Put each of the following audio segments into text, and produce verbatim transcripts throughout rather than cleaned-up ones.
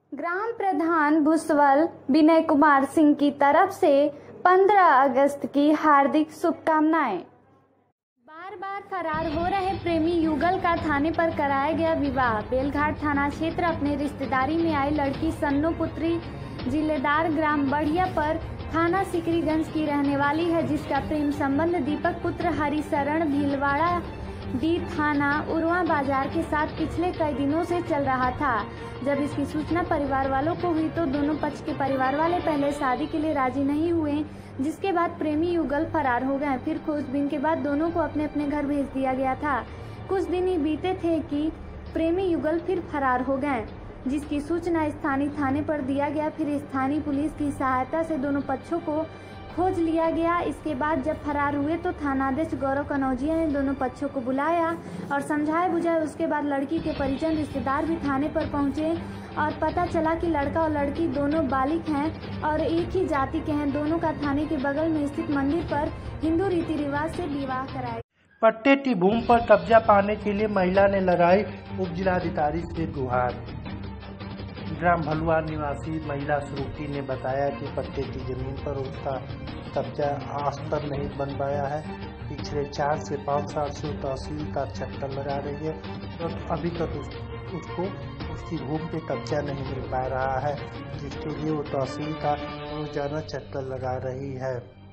ग्राम प्रधान भुसवल विनय कुमार सिंह की तरफ से पंद्रह अगस्त की हार्दिक शुभकामनाएं। बार बार फरार हो रहे प्रेमी युगल का थाने पर कराया गया विवाह। बेलघाट थाना क्षेत्र अपने रिश्तेदारी में आई लड़की सन्नो पुत्री जिलेदार ग्राम बढ़िया पर थाना सिकरीगंज की रहने वाली है, जिसका प्रेम संबंध दीपक पुत्र हरिशरण भीलवाड़ा डी थाना उरवा बाजार के साथ पिछले कई दिनों से चल रहा था। जब इसकी सूचना परिवार वालों को हुई तो दोनों पक्ष के परिवार वाले पहले शादी के लिए राजी नहीं हुए, जिसके बाद प्रेमी युगल फरार हो गए। फिर खोजबीन के बाद दोनों को अपने अपने घर भेज दिया गया था। कुछ दिन ही बीते थे कि प्रेमी युगल फिर फरार हो गए, जिसकी सूचना स्थानीय थाने पर दिया गया। फिर स्थानीय पुलिस की सहायता से दोनों पक्षों को खोज लिया गया। इसके बाद जब फरार हुए तो थानाध्यक्ष गौरव कनौजिया ने दोनों पक्षों को बुलाया और समझाए बुझाए। उसके बाद लड़की के परिजन रिश्तेदार भी थाने पर पहुंचे और पता चला कि लड़का और लड़की दोनों बालिग हैं और एक ही जाति के हैं। दोनों का थाने के बगल में स्थित मंदिर पर हिंदू रीति रिवाज से विवाह कराया। पट्टे की भूमि पर कब्जा पाने के लिए महिला ने लगाई उप जिलाधिकारी से गुहार। ग्राम भलुआ निवासी महिला श्रुति ने बताया कि पट्टे की जमीन पर उसका कब्जा आज तक नहीं बन पाया है। पिछले चार से पाँच साल से तहसील का चक्कर लगा रही है और तो अभी तक उस, उसको उसकी भूमि पे कब्जा नहीं मिल पा रहा है, जिसके लिए वो तहसील का रोजाना चक्कर लगा रही है।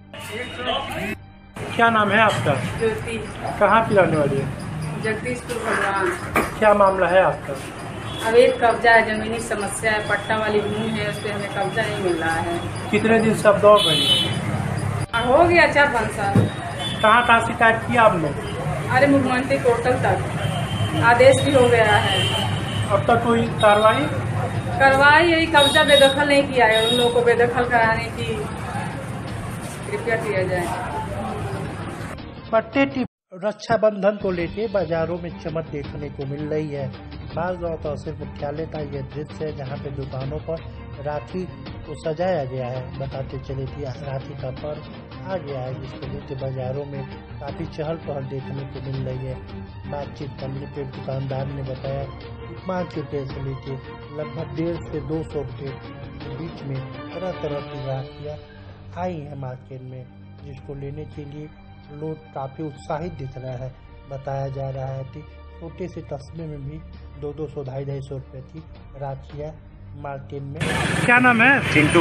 क्या नाम है आपका? ज्योति। कहाँ की रहने वाली है? जगदीशपुर भगवान। क्या मामला है आपका? अवैध कब्जा है, जमीनी समस्या है, पट्टा वाली भूमि है, उस पर हमें कब्जा नहीं मिल रहा है। कितने दिन से आप दौड़ रही हैं? हो गया चार पाँच साल। कहाँ कहाँ शिकायत किया आपने? अरे मुख्यमंत्री पोर्टल तक आदेश भी हो गया है। अब तक कोई कार्रवाई कार्रवाई यही कब्जा बेदखल नहीं किया है। उन लोगों को बेदखल कराने की कृपया किया जाए। पट्टे की रक्षाबंधन को लेकर बाजारों में चमक देखने को मिल रही है। बाज़ तहसील मुख्यालय का यह दृश्य है जहाँ पे दुकानों पर राखी को सजाया गया है। बताते चले कि राखी का पर्व आ गया है, जिसको लेकर बाजारों में काफी चहल पहल देखने को मिल रही है। बातचीत करने पर दुकानदार ने बताया कि पाँच रुपये से लेकर लगभग डेढ़ से दो सौ रुपये के बीच में तरह तरह की राखियाँ आई हैं मार्केट में, जिसको लेने के लिए लोग काफी उत्साहित दिख रहा है। बताया जा रहा है कि छोटे से कस्बे में भी दो दो सौ ढाई ढाई सौ रुपए की राखियाँ मार्केट में। क्या नाम है? चिंटू।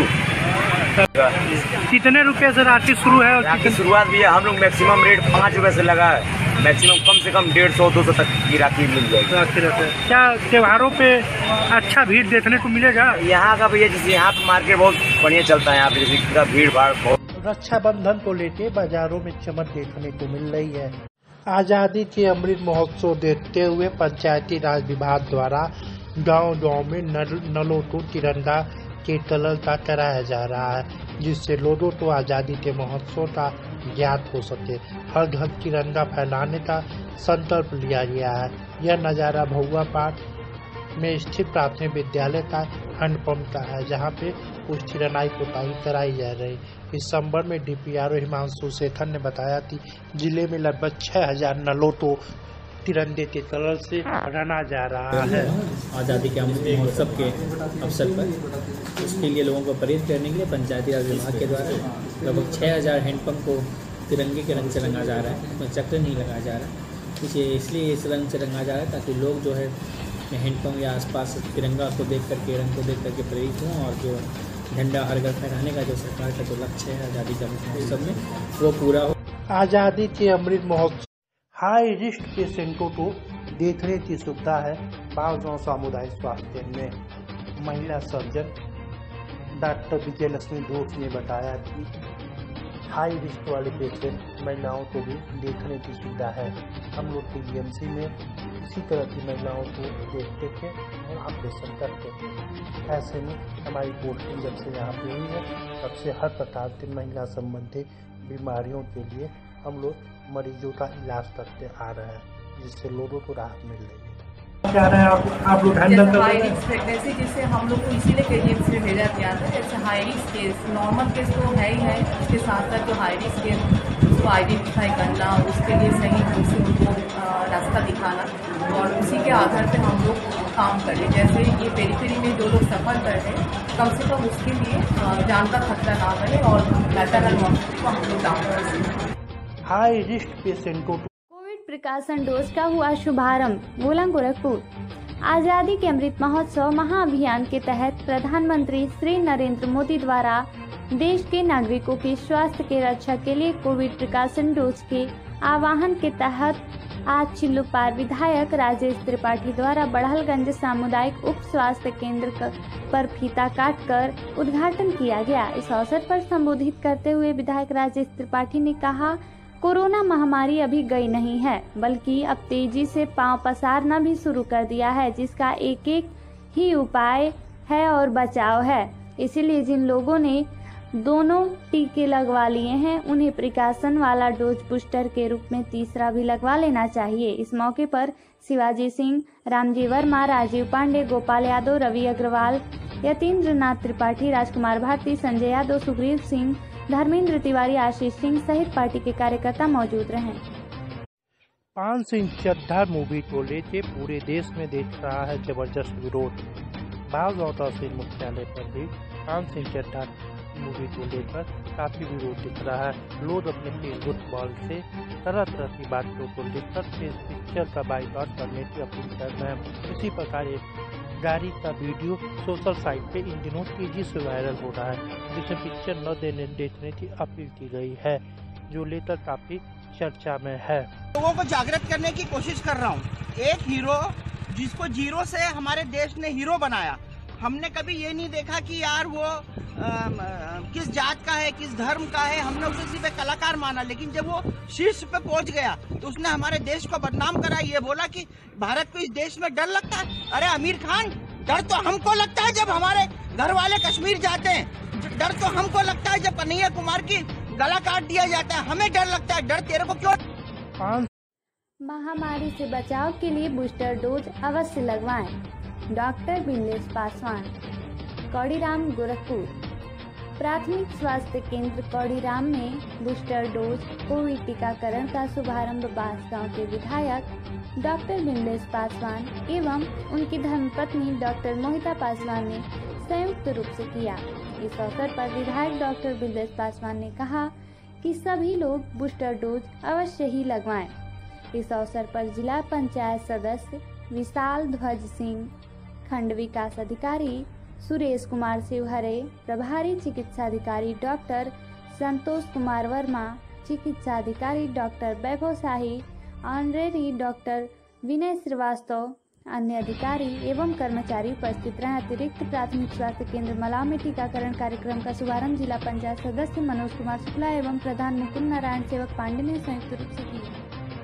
कितने रुपए से राखी शुरू है? और राखी शुरुआत भी है हम लोग मैक्सिमम रेट पाँच रुपए से लगा है। मैक्सिमम कम से कम डेढ़ सौ दो सौ तक की राखी मिल जाएगी। राखी रहते हैं। क्या त्योहारों पे अच्छा भीड़ देखने को मिलेगा? यहाँ का भैया जैसे यहाँ पे मार्केट बहुत बढ़िया चलता है, यहाँ पे जैसे भीड़ भाड़ बहुत। रक्षाबंधन को लेकर बाजारों में चमक देखने को मिल रही है। आजादी के अमृत महोत्सव देखते हुए पंचायती राज विभाग द्वारा गांव गांव में नल, नलों को तिरंगा के कलर का कराया जा रहा है, जिससे लोगों को आजादी के महोत्सव का ज्ञात हो सके। हर घर तिरंगा फैलाने का संकल्प लिया गया है। यह नज़ारा भहुआ पाठ में स्थित प्राथमिक विद्यालय का हैंडपंप का है, जहां पे कुछ तिरंगाई पोताई कराई जा रही। इस संबंध में डीपीआरओ हिमांशु शेखर ने बताया कि जिले में लगभग छह हजार नलों को तिरंगे के कलर से रंगा जा रहा है। आज़ादी के अमृत महोत्सव के अवसर पर इसके लिए लोगों को प्रेरित करने के लिए पंचायती राज विभाग के द्वारा लगभग छः हजार हैंडपंप को तिरंगे के रंग से रंगा जा रहा है। उसमें चक्र नहीं लगाया जा रहा है, इसे इसलिए इस रंग से रंगा जा रहा है ताकि लोग जो है हैंडपंप या आसपास तिरंगा को देख करके, रंग को देख करके प्रेरित हों और जो झंडा हर घर फहराने का जो सरकार का जो लक्ष्य है आज़ादी के अमृत महोत्सव में वो पूरा हो। आज़ादी के अमृत महोत्सव हाई रिस्क पेशेंटों को देखने की सुविधा है बावगांव सामुदायिक स्वास्थ्य केंद्र में। महिला सर्जन डॉक्टर विजय लक्ष्मी घोष ने बताया कि हाई रिस्क वाले पेशेंट महिलाओं को भी देखने की सुविधा है। हम लोग के जीएमसी में इसी तरह की महिलाओं को देखते थे और ऑपरेशन करते थे। ऐसे में हमारी पोस्टिंग जब से यहाँ पे हुई है तब से हर प्रकार की महिला संबंधी बीमारियों के लिए हम लोग मरीजों का इलाज करते आ रहे हैं, जिससे लोगों को राहत मिल रही है। क्या रहे हैं आप आप लोग हैंडल कर रहे हैं? प्रेगनेंसी जिससे हम लोग को इसीलिए केजीएमसी में भेजा जाता है। जैसे high risk case, normal case तो है ही है, उसके साथ साथ जो हाई रिस्क केस उसको आइडेंटिफाई करना, उसके लिए सही ढंग से उनको रास्ता दिखाना और उसी के आधार पर हम लोग काम करें। जैसे ये पेरीफेरी में जो लोग सफ़र रेफर कर दें, कम से कम उसके लिए अ, जान का खतरा ना बने और मैटरनल मॉर्टिलिटी को हम लोग डॉक्टर्स हाई रिस्क पेशेंटों कोविड प्रिकॉशन डोज का हुआ शुभारंभ। गोला गोरखपुर। आजादी के अमृत महोत्सव महाअभियान के तहत प्रधानमंत्री श्री नरेंद्र मोदी द्वारा देश के नागरिकों के स्वास्थ्य के रक्षा के लिए कोविड प्रिकॉशन डोज के आह्वान के तहत आज चिल्लूपार विधायक राजेश त्रिपाठी द्वारा बड़हलगंज सामुदायिक उप स्वास्थ्य केंद्र पर फीता काटकर उद्घाटन किया गया। इस अवसर पर संबोधित करते हुए विधायक राजेश त्रिपाठी ने कहा, कोरोना महामारी अभी गई नहीं है, बल्कि अब तेजी से पांव पसारना भी शुरू कर दिया है, जिसका एक एक ही उपाय है और बचाव है। इसीलिए जिन लोगों ने दोनों टीके लगवा लिए हैं, उन्हें प्रिकॉशन वाला डोज बूस्टर के रूप में तीसरा भी लगवा लेना चाहिए। इस मौके पर शिवाजी सिंह, रामजी वर्मा, राजीव पांडे, गोपाल यादव, रवि अग्रवाल, यतीन्द्र नाथ त्रिपाठी, राजकुमार भारती, संजय यादव, सुग्रीव सिंह, धर्मेंद्र तिवारी, आशीष सिंह सहित पार्टी के कार्यकर्ता मौजूद रहे। पान सिंह चड्ढा मूवी को लेके पूरे देश में देख रहा है जबरदस्त विरोध। बागौर तहसील मुख्यालय पर भी पान सिंह चड्ढा मूवी को लेकर काफी विरोध दिख रहा है। लोग अपने फेसबुक वॉल से तरह तरह की बातों को लेकर इस पिक्चर का बाइकआउट करने की अपील कर रहे हैं। इसी प्रकार एक गाड़ी का वीडियो सोशल साइट पे इन दिनों तेजी से वायरल हो रहा है, जिसमें पिक्चर न देने देखने की अपील की गई है, जो लेकर काफी चर्चा में है। लोगों को जागृत करने की कोशिश कर रहा हूँ। एक हीरो जिसको जीरो से हमारे देश ने हीरो बनाया, हमने कभी ये नहीं देखा कि यार वो आ, किस जात का है, किस धर्म का है, हमने उसे सिर्फ एक कलाकार माना। लेकिन जब वो शीर्ष पे पहुंच गया तो उसने हमारे देश को बदनाम करा। ये बोला कि भारत को इस देश में डर लगता है। अरे आमिर खान, डर तो हमको लगता है जब हमारे घर वाले कश्मीर जाते हैं। डर तो हमको लगता है जब कन्हैया कुमार की गला काट दिया जाता है, हमें डर लगता है। डर तेरे को क्यों? महामारी से बचाव के लिए बूस्टर डोज अवश्य लगवाएं। डॉक्टर बिमलेश पासवान। कौड़ीराम गोरखपुर। प्राथमिक स्वास्थ्य केंद्र कौड़ीराम में बूस्टर डोज कोविड टीकाकरण का शुभारंभ बांसगांव के विधायक डॉक्टर बिमलेश पासवान एवं उनकी धर्मपत्नी डॉक्टर मोहिता पासवान ने संयुक्त रूप से किया। इस अवसर पर विधायक डॉक्टर बिमलेश पासवान ने कहा कि सभी लोग बूस्टर डोज अवश्य ही लगवाएं। इस अवसर पर जिला पंचायत सदस्य विशाल ध्वज सिंह, खंड विकास अधिकारी सुरेश कुमार शिवहरे, प्रभारी चिकित्सा अधिकारी डॉक्टर संतोष कुमार वर्मा, चिकित्सा अधिकारी doctor Vaibhav Shahi, honorary doctor Vinay Srivastava, अन्य अधिकारी एवं कर्मचारी उपस्थित रहे। अतिरिक्त प्राथमिक स्वास्थ्य केंद्र मलाव में टीकाकरण कार्यक्रम का शुभारंभ जिला पंचायत सदस्य मनोज कुमार शुक्ला एवं प्रधान मुकुंद नारायण सेवक पांडे ने संयुक्त रूप से किया।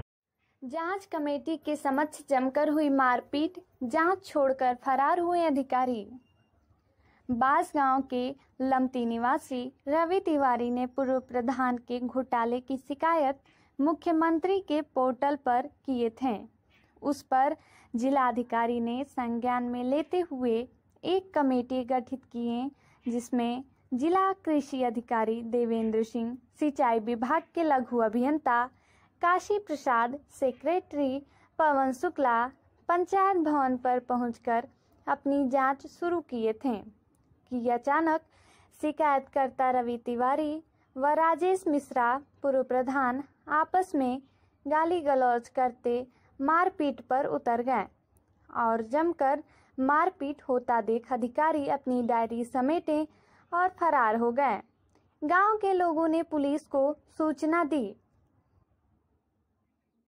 जांच कमेटी के समक्ष जमकर हुई मारपीट, जांच छोड़कर फरार हुए अधिकारी। बांसगांव के लमती निवासी रवि तिवारी ने पूर्व प्रधान के घोटाले की शिकायत मुख्यमंत्री के पोर्टल पर किए थे। उस पर जिलाधिकारी ने संज्ञान में लेते हुए एक कमेटी गठित किए, जिसमें जिला कृषि अधिकारी देवेंद्र सिंह, सिंचाई विभाग के लघु अभियंता काशी प्रसाद, सेक्रेटरी पवन शुक्ला पंचायत भवन पर पहुंचकर अपनी जांच शुरू किए थे कि अचानक शिकायतकर्ता रवि तिवारी व राजेश मिश्रा पूर्व प्रधान आपस में गाली गलौज करते मारपीट पर उतर गए और जमकर मारपीट होता देख अधिकारी अपनी डायरी समेटे और फरार हो गए। गांव के लोगों ने पुलिस को सूचना दी